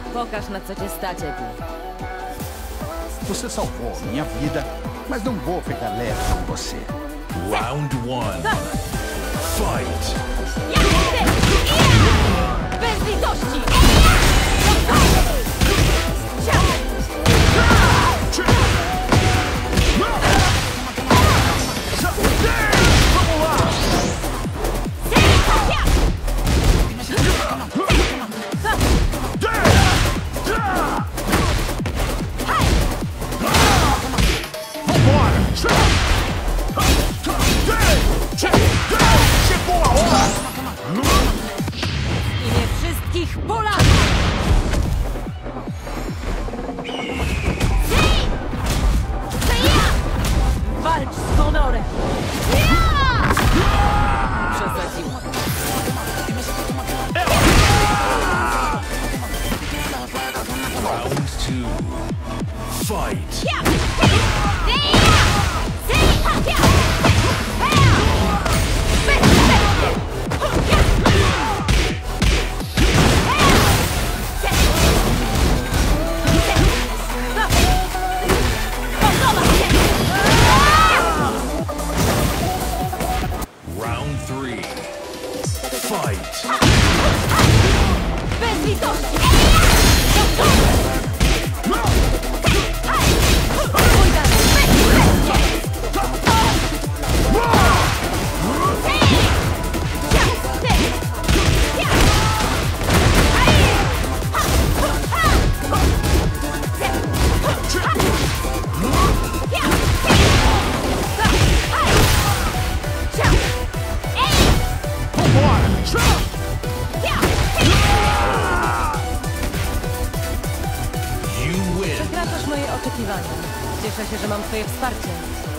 Pokaż, na co cię stać, Eddy. Você salvou minha vida, mas não vou ficar leve com você. Round 1. Fight! Bez litości! Imię wszystkich Polaków! Walcz z honorem! Przesadziła. Round 2. Fight! Round 3. Fight! Bez litości! You win! Przekraczasz moje oczekiwania. Cieszę się, że mam twoje wsparcie.